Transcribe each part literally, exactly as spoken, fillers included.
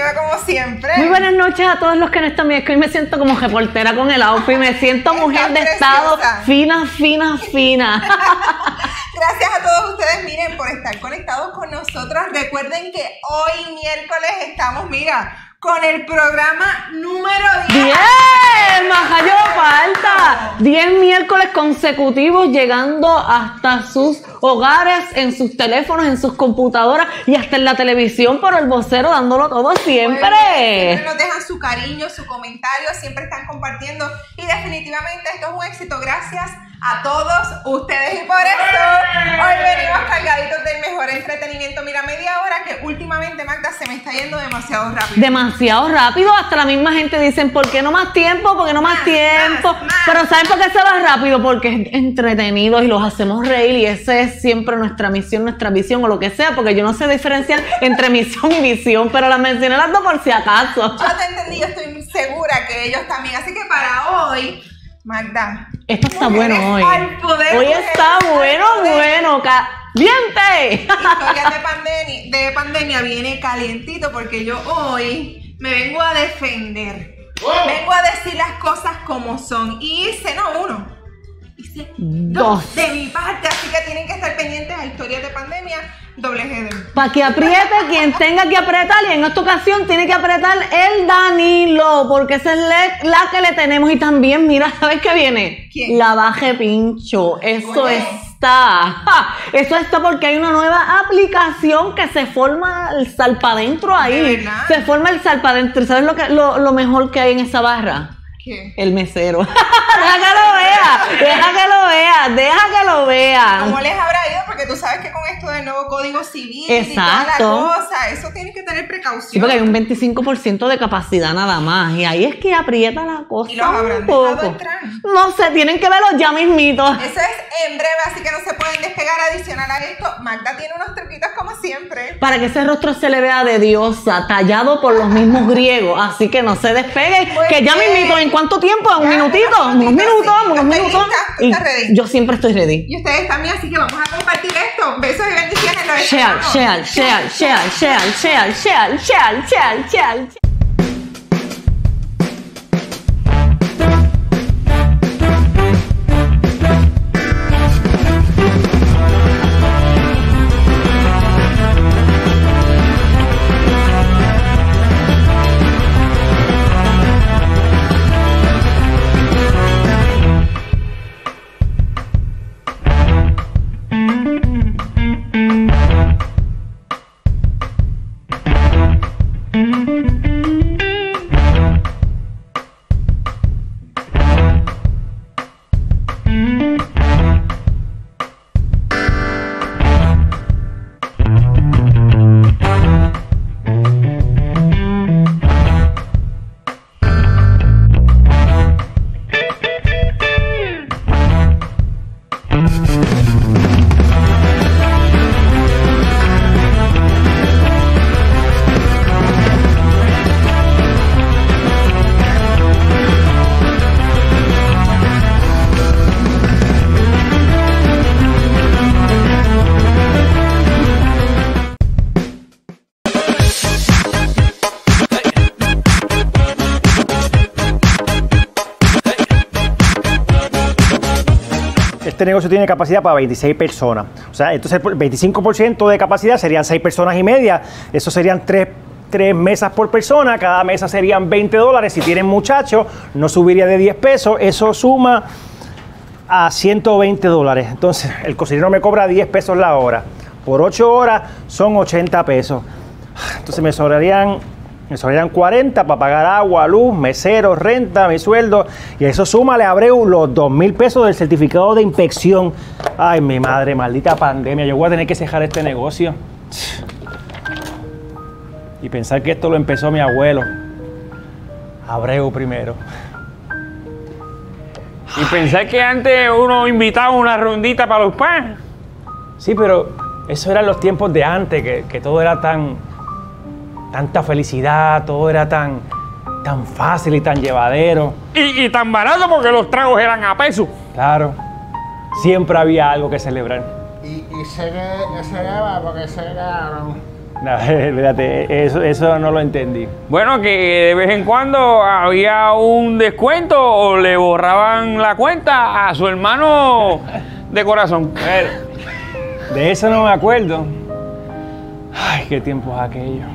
Diva como siempre. Muy buenas noches a todos los que no están bien. Es que hoy me siento como reportera con el outfit. Me siento mujer de estado, fina, fina, fina. Gracias a todos ustedes, miren, por estar conectados con nosotros. Recuerden que hoy miércoles estamos, mira, con el programa número diez. ¡diez! ¡Majayo falta! diez miércoles consecutivos llegando hasta sus hogares, en sus teléfonos, en sus computadoras y hasta en la televisión por el vocero, dándolo todo siempre. Pues, siempre nos dejan su cariño, su comentario, siempre están compartiendo y definitivamente esto es un éxito gracias a todos ustedes y por eso hoy venimos cargaditos del mejor entretenimiento. Mira, media hora que últimamente, Magda, se me está yendo demasiado rápido. Demasiado rápido, hasta la misma gente dicen, ¿por qué no más tiempo? ¿Por qué no más, más tiempo? Más, más. Pero ¿saben por qué se va rápido? Porque es entretenido y los hacemos reír y esa es siempre nuestra misión, nuestra visión o lo que sea, porque yo no sé diferenciar entre misión y visión, pero las mencioné las dos por si acaso. Yo te entendí, yo estoy segura que ellos también, así que para hoy, Magda, esto está bueno hoy. Poder, hoy está bueno, bueno, caliente. Historia de pandemia, de pandemia viene calientito porque yo hoy me vengo a defender. Wow. Vengo a decir las cosas como son. Y hice, no uno, hice dos, dos de mi parte. Así que tienen que estar pendientes a Historias de Pandemia. Doble G D. Para que apriete quien tenga que apretar y en esta ocasión tiene que apretar el Danilo, porque esa es la, la que le tenemos. Y también, mira, ¿sabes qué viene? ¿Quién? La Baje Pincho. Eso Bueno. está. Ja, eso está porque hay una nueva aplicación que se forma el salpadentro ahí. Se forma el salpadentro. ¿Sabes lo, que, lo, lo mejor que hay en esa barra? ¿Qué? El mesero. Deja que lo vea, deja que lo vea, deja que lo vea. ¿Cómo les habrá ido? Porque tú sabes que con esto del nuevo Código Civil Exacto. y toda la cosa, eso tienes que tener precaución. Sí, porque hay un veinticinco por ciento de capacidad nada más. Y ahí es que aprieta la cosa. ¿Y los habrán un poco. dejado entrar? No sé, tienen que verlo ya mismito. Eso es en breve, así que no se pueden despegar. Adicional a esto, Magda tiene unos truquitos como siempre. Para que ese rostro se le vea de diosa, tallado por los mismos griegos. Así que no se despeguen, Muy que ya bien. mismito, ¿en cuánto tiempo? ¿Un Ya, minutito? unos ¿Unos minutos? sí. ¿Unos ¿Estás minutos? lista? ¿Tú Y estás ready? yo siempre estoy ready. Y ustedes también, así que vamos a compartir esto. Besos y bendiciones. Los Share, esperamos. share, share, share, share, share, share, share, share, share. Este negocio tiene capacidad para veintiséis personas. O sea, entonces el veinticinco por ciento de capacidad serían seis personas y media. Eso serían tres, tres mesas por persona. Cada mesa serían veinte dólares. Si tienen muchachos, no subiría de diez pesos. Eso suma a ciento veinte dólares. Entonces, el cocinero me cobra diez pesos la hora. Por ocho horas son ochenta pesos. Entonces me sobrarían... Me sobrarían cuarenta para pagar agua, luz, mesero, renta, mi sueldo. Y a eso súmale a Abreu los dos mil pesos del certificado de inspección. Ay, mi madre, maldita pandemia. Yo voy a tener que cejar este negocio. Y pensar que esto lo empezó mi abuelo. Abreu primero. Y pensar que antes uno invitaba una rondita para los pan. Sí, pero eso eran los tiempos de antes, que, que todo era tan... tanta felicidad, todo era tan, tan fácil y tan llevadero. Y, y tan barato porque los tragos eran a peso. Claro, siempre había algo que celebrar. Y, y se, se va porque se quedaron. No, fíjate, eso, eso no lo entendí. Bueno, que de vez en cuando había un descuento o le borraban la cuenta a su hermano de corazón. De eso no me acuerdo. Ay, qué tiempos aquellos.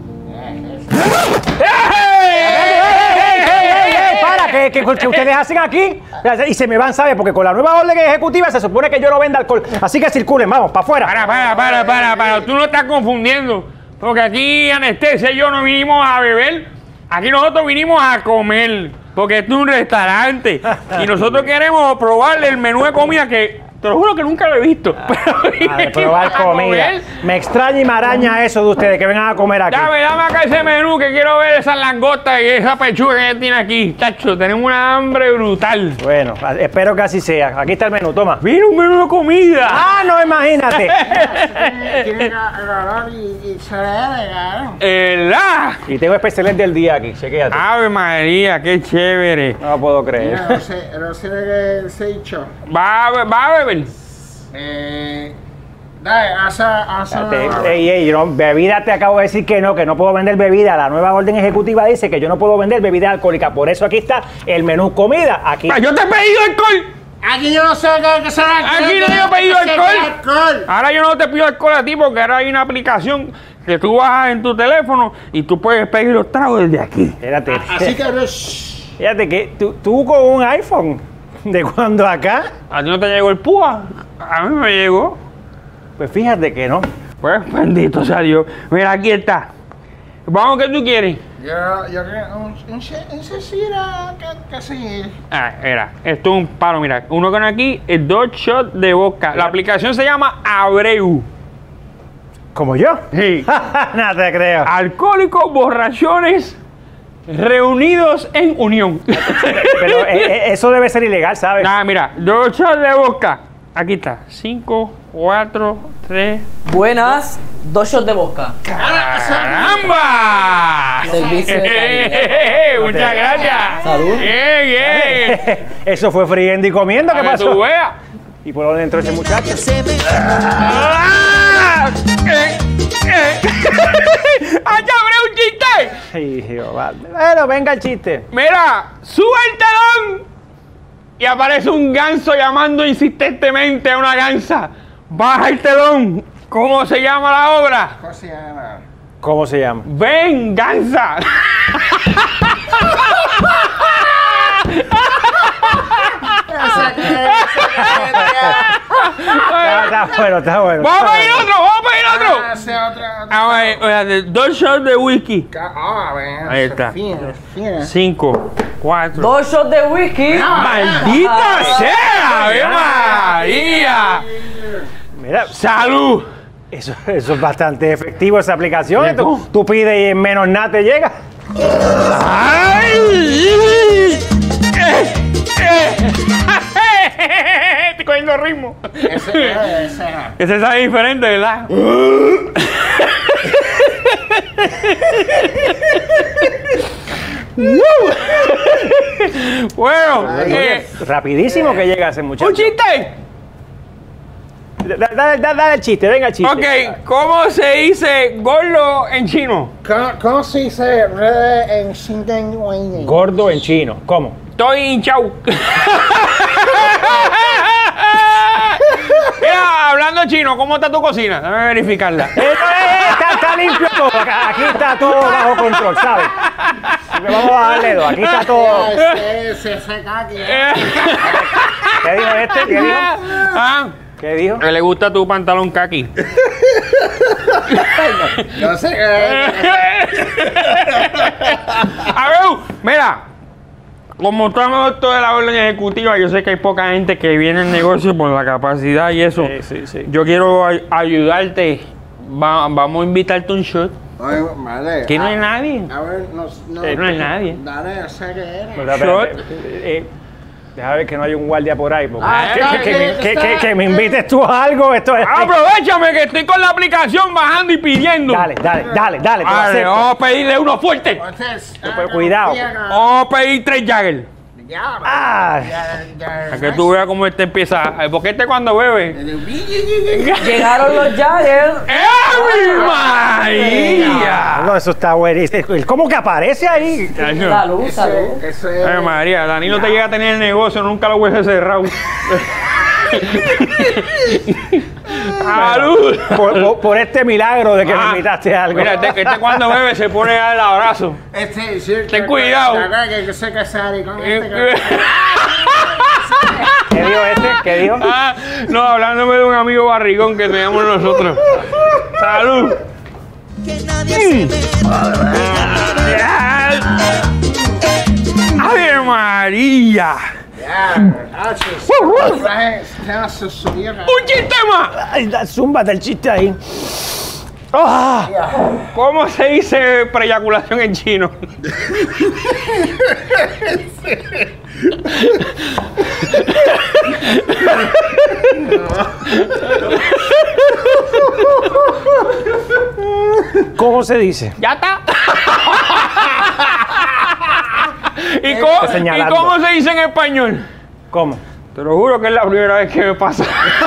Para, ¿qué, qué, qué ustedes hacen aquí? Y se me van, ¿sabes? Porque con la nueva orden ejecutiva se supone que yo no venda alcohol. Así que circulen, vamos, para afuera. Para, para, para, para, para. Tú no estás confundiendo. Porque aquí Anestesia y yo no vinimos a beber. Aquí nosotros vinimos a comer. Porque esto es un restaurante. Y nosotros queremos probarle el menú de comida que... Te lo juro que nunca lo he visto. Ah, de probar comida. Me extraña y me araña eso de ustedes, que vengan a comer aquí. Dame, dame acá ese menú que quiero ver esas langostas y esa pechuga que tiene aquí. Tacho, tenemos una hambre brutal. Bueno, espero que así sea. Aquí está el menú, toma. Mira, un menú de comida. Ah, no, imagínate. Tiene agarrar y, y se le da. ¿Verdad? Y tengo especiales del día aquí, chequéate. Ave María, qué chévere. No lo puedo creer. Mira, no sé, no sé de qué se ha dicho. Va a, be- va a beber. Eh, dale, haz haz Ey, ey, yo no- bebida te acabo de decir que no, que no puedo vender bebida. La nueva orden ejecutiva dice que yo no puedo vender bebida alcohólica. Por eso aquí está el menú comida. Aquí. Ah, yo te he pedido alcohol. Aquí yo no sé qué será. Aquí no yo he pedido alcohol. Ahora yo no te pido alcohol a ti porque ahora hay una aplicación que tú bajas en tu teléfono y tú puedes pedir los tragos desde aquí. Espérate. Así que shh. Fíjate que tú, tú con un iPhone, ¿de cuándo acá? ¿A ti no te llegó el púa? A mí me llegó. Pues fíjate que no. Pues bendito sea Dios. Mira, aquí está. Vamos, ¿qué tú quieres? Yo, yo creo un, un, un Cecilia, que sí. Ah, mira, esto es un palo, mira. Uno con aquí, el dos shots de vodka. La aplicación se llama Abreu. ¿Como yo? Sí. No te creo. Alcohólicos, borrachones, reunidos en unión. Pero eh, eh, eso debe ser ilegal, ¿sabes? Nada, mira, dos shots de vodka. Aquí está. Cinco, cuatro, tres. Buenas, dos shots de vodka. ¡Caramba! Servicio de calidad. Muchas gracias. Salud. Bien, bien. Eso fue friendo y comiendo, ¿qué Para que tú pasó? veas. ¿Y por dónde entró ese muchacho? ¡Ah! Eh, eh. ¡Ay, abre un chiste! Ay, Jehová. Bueno, venga el chiste. Mira, sube el telón y aparece un ganso llamando insistentemente a una gansa. Baja el telón. ¿Cómo se llama la obra? ¿Cómo se llama? ¿Cómo se llama? Venganza. Está, está bueno, está bueno. Vamos a ir otro, vamos a ir otro. Hace otra. Vamos a ir, oye, dos shots de whisky. Ah, ven. Ahí está. Fina, fina. Cinco, cuatro. Dos shots de whisky. ¡Maldita sea! ¡Ave María! Mira, ¡Salud! eso, eso es bastante efectivo, esa aplicación. Tú, tú pides y en menos nada te llega. ¡Ay! Eh, eh. Estoy cogiendo ritmo. Ese, ese. Ese sabe diferente, ¿verdad? Bueno, eh, Rapidísimo que llega ese muchacho. un chiste. Da- Dale, dale, dale el chiste, venga el chiste. Ok, ¿cómo se dice gordo en chino? ¿Cómo, cómo se dice red en Shingen Wayne? Gordo en chino. ¿Cómo? Estoy hinchado. Mira, hablando chino, ¿cómo está tu cocina? Dame verificarla. Eh, eh, está, está limpio todo. Acá- Aquí está todo bajo control, ¿sabes? Vamos a darle dos. Aquí está todo. Ese, ese, ese caqui. ¿Qué dijo este? ¿Qué dijo? Ah, ¿Qué dijo? que le gusta tu pantalón kaki. No sé qué. A ver, mira, como estamos esto de la orden ejecutiva, yo sé que hay poca gente que viene al negocio por la capacidad y eso. Sí, sí, sí. Yo quiero ay- ayudarte. Va- vamos a invitarte un shot. Oye, vale. Aquí no hay nadie. A ver, no, no. Eh, no hay nadie. Dale, no sé qué era. Pero, Shot. espérate, eh, eh, deja ver que no hay un guardia por ahí. porque- Ah, que, claro, que- que que me- que- está- que- que me invites tú a algo. Esto es. Aprovechame que estoy con la aplicación bajando y pidiendo. Dale, dale, dale, dale. te lo Vale, acepto. vamos a pedirle uno fuerte. Entonces, Pero cuidado. Vamos a pedir tres Jagger. Ya, Ah. ya, ya. Para que tú veas cómo este empieza. Porque este cuando bebe. Llegaron los Jaggers. ¡Ave María! No, eso está buenísimo. ¿Cómo que aparece ahí? Salud, salud. Eso es. Ave María, Danilo te llega a tener el negocio, nunca lo hubiese cerrado. ¡Salud! Por, por- por este milagro de que Ah, me invitaste a algo. Mira, este, este cuando bebe se pone al abrazo. Este, sí, Ten cuidado. Que, que se casare con este. Eh, ¿Qué dijo este? ¿Qué dijo? ah, no, hablándome de un amigo barrigón que tenemos nosotros. ¡Salud! ¡Ave María! Ya, Achis. Traje asesoría. ¡Un chiste más! Ay, da- zúmbate el chiste ahí. ¡Ah! ¿Cómo se dice preyaculación en chino? ¿Cómo se dice? ¡Ya está! ¿Y cómo, Está ¿Y señalando. cómo se dice en español? ¿Cómo? Te lo juro que es la primera vez que me pasa.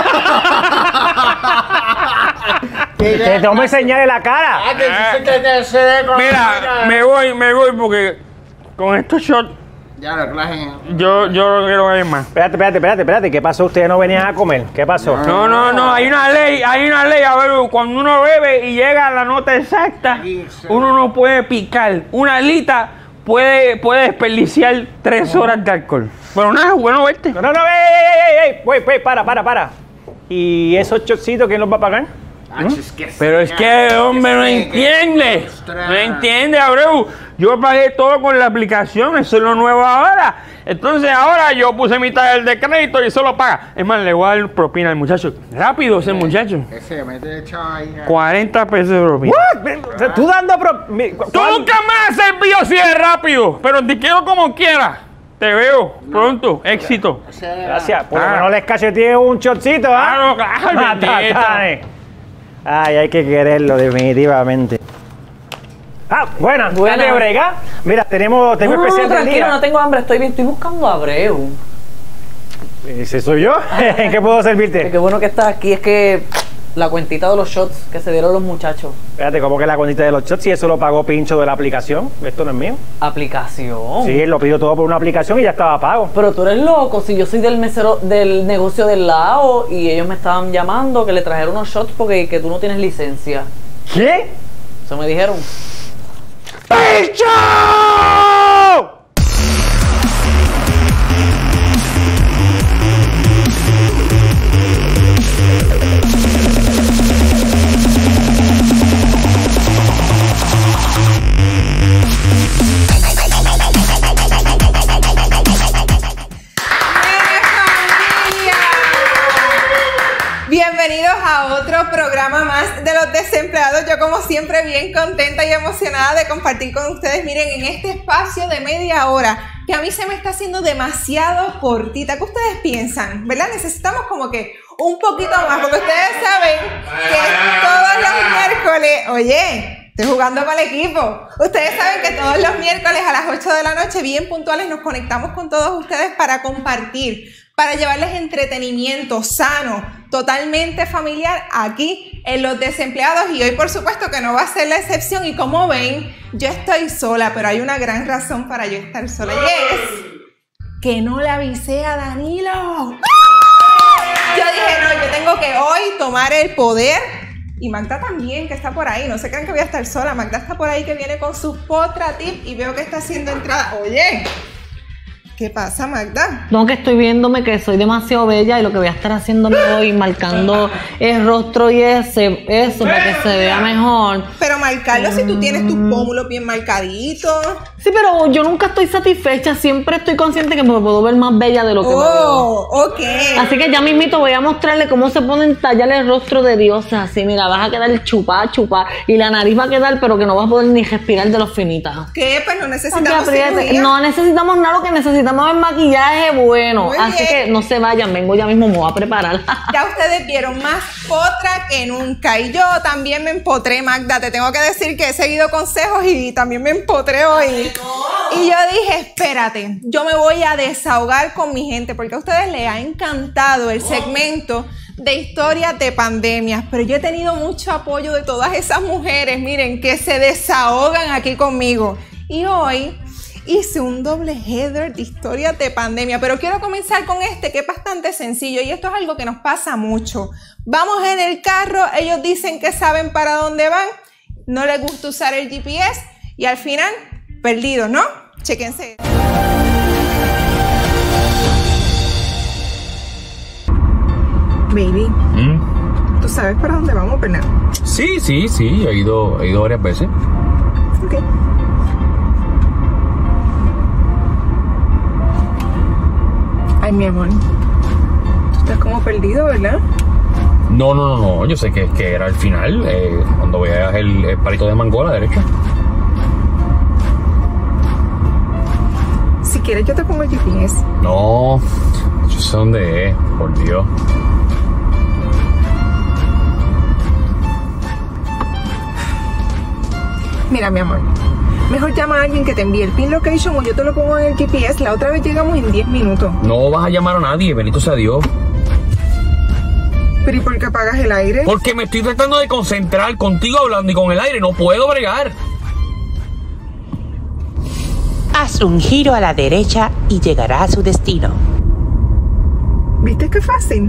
Que te me señale la cara. Ah, que dice que te se dé con Mira, me voy, me voy porque con estos shots Ya lo traje. yo, yo no quiero ver más. Espérate, espérate, espérate, espérate. ¿Qué pasó? Ustedes no venían a comer. ¿Qué pasó? No, no, no, hay una ley, hay una ley. A ver, cuando uno bebe y llega a la nota exacta, uno no puede picar. Una alita puede, puede desperdiciar tres horas de alcohol. Bueno, nada, bueno verte. No, no, no, ey, ey, ey, ey, güey, güey, para, para, para. ¿Y esos chocitos quién los va a pagar? Achis, que Pero es que, hombre, no entiende. No entiende, Abreu. Yo pagué todo con la aplicación, eso es lo nuevo ahora. Entonces ahora yo puse mi taller de crédito y eso lo paga. Es más, le voy a dar propina al muchacho. Rápido ese muchacho. Ese, mete el chavo ahí. cuarenta pesos de propina. What? O sea, tú dando pro... mi- Tú ¿cuándo? nunca me has servido así de rápido, pero te quiero como quiera. Te veo pronto, éxito. Gracias. Por lo Ah. menos les cacheteé un chocito, ¿ah? Claro, claro, Matatanes. bendito. Ay, hay que quererlo, definitivamente. Ah, buena, Buena. ¿de brega? Mira, tenemos, tengo No, no, no, especial del tranquilo, día. no tengo hambre, estoy bien, estoy buscando a Abreu. ¿Ese soy yo? ¿En qué puedo servirte? Qué bueno que estás aquí, es que la cuentita de los shots que se dieron los muchachos. Espérate, ¿cómo que la cuentita de los shots? Si eso lo pagó Pincho de la aplicación. Esto no es mío. Aplicación. Sí, él lo pidió todo por una aplicación y ya estaba pago. Pero tú eres loco, si yo soy del mesero del negocio del lado y ellos me estaban llamando que le trajeron unos shots porque que tú no tienes licencia. ¿Qué? Eso me dijeron. ¡Pincho! Bienvenidos a otro programa más de los desempleados. Yo como siempre bien contenta y emocionada de compartir con ustedes. Miren, en este espacio de media hora que a mí se me está haciendo demasiado cortita. ¿Qué ustedes piensan? ¿Verdad? Necesitamos como que un poquito más, porque ustedes saben que todos los miércoles, oye, estoy jugando para el equipo. Ustedes saben que todos los miércoles a las ocho de la noche, bien puntuales, nos conectamos con todos ustedes para compartir, para llevarles entretenimiento sano, totalmente familiar aquí en Los Desempleados. Y hoy por supuesto que no va a ser la excepción. Y como ven, yo estoy sola, pero hay una gran razón para yo estar sola, y es que no le avisé a Danilo. Yo dije, no, yo tengo que hoy tomar el poder. Y Magda también, que está por ahí. No se crean que voy a estar sola. Magda está por ahí, que viene con sus potra tips, y veo que está haciendo entrada. Oye, ¿qué pasa, Magda? No, que estoy viéndome que soy demasiado bella y lo que voy a estar haciéndome hoy, marcando el rostro y ese, eso, para que se vea mejor. Pero marcarlo si tú tienes tus pómulos bien marcaditos. Sí, pero yo nunca estoy satisfecha, siempre estoy consciente que me puedo ver más bella de lo que me veo. Oh, ok. Así que ya mismito voy a mostrarle cómo se pone en tallar el rostro de diosa. Así, mira, vas a quedar chupá, chupá. Y la nariz va a quedar, pero que no vas a poder ni respirar de los finitas. ¿Qué? Pues no Aunque necesitamos apriete. cirugía. No necesitamos nada, lo que necesitamos es maquillaje bueno. Muy Así bien. que no se vayan, vengo ya mismo, me voy a preparar. Ya ustedes vieron más potra que nunca. Y yo también me empotré, Magda. Te tengo que decir que he seguido consejos y también me empotré hoy. Y yo dije, espérate, yo me voy a desahogar con mi gente, porque a ustedes les ha encantado el segmento de historias de pandemias, pero yo he tenido mucho apoyo de todas esas mujeres, miren, que se desahogan aquí conmigo. Y hoy hice un doble header de historias de pandemia, pero quiero comenzar con este que es bastante sencillo y esto es algo que nos pasa mucho. Vamos en el carro, ellos dicen que saben para dónde van, no les gusta usar el G P S y al final, perdidos, ¿no? Chéquense. Baby, ¿Mm? ¿tú sabes para dónde vamos, verdad? Sí, sí, sí, he ido, he ido varias veces. Ok. Ay, mi amor, tú estás como perdido, ¿verdad? No, no, no, no, yo sé que, que era al final, eh, cuando veas el, el palito de mango a la derecha. Si quieres yo te pongo el G P S. No, yo sé dónde es, por Dios. Mira, mi amor, mejor llama a alguien que te envíe el pin location o yo te lo pongo en el G P S. La otra vez llegamos en diez minutos. No vas a llamar a nadie, bendito sea Dios. ¿Pero y por qué apagas el aire? Porque me estoy tratando de concentrar contigo hablando y con el aire, no puedo bregar. Haz un giro a la derecha y llegará a su destino. ¿Viste qué fácil?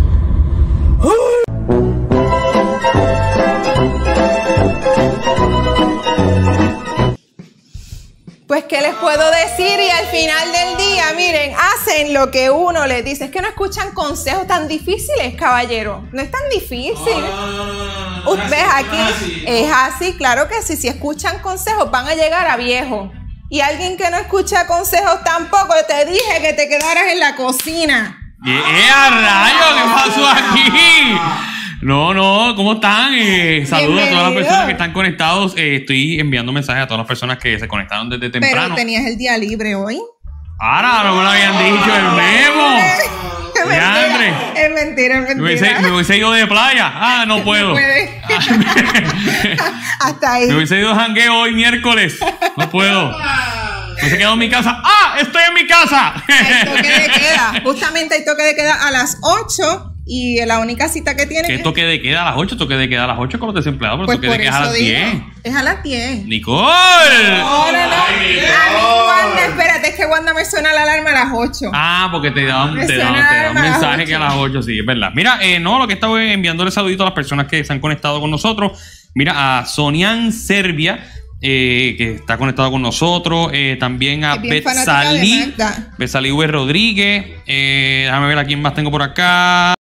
Pues, ¿qué les puedo decir? Y al final del día, miren, hacen lo que uno les dice. Es que no escuchan consejos tan difíciles, caballero. No es tan difícil. Ustedes aquí, es así, claro que sí. Si escuchan consejos, van a llegar a viejo. Y alguien que no escucha consejos tampoco, te dije que te quedaras en la cocina. ¡Eh, a rayo! ¿Qué pasó aquí? No, no, ¿cómo están? Eh, saludos a todas las personas que están conectados. Eh, estoy enviando mensajes a todas las personas que se conectaron desde temprano. Pero tenías el día libre hoy. Ahora, no me lo habían dicho, el memo. Es mentira, es mentira, es mentira. Me hubiese, me hubiese ido de playa. Ah, no puedo. No puede. Hasta ahí. Me hubiese ido de jangueo hoy miércoles. No puedo. No se quedó en mi casa. ¡Ah! ¡Estoy en mi casa! Hay toque de queda. Justamente hay toque de queda a las ocho. Y la única cita que tienen. ¿Qué toque de queda a las ocho? Toque de queda a las ocho con los desempleados, pero pues toque de queda a las diez. Es a las diez. ¡Nicole! No, no, no. A mí, Wanda, espérate, es que Wanda me suena la alarma a las ocho. Ah, porque te da un, te da, te da un mensaje que a las ocho, sí, es verdad. Mira, eh, no, lo que estaba enviándole saludito a las personas que se han conectado con nosotros. Mira, a Sonian Serbia. Eh, que está conectado con nosotros, eh, también a Betsalí, Betsalí V. Rodríguez, eh, déjame ver a quién más tengo por acá.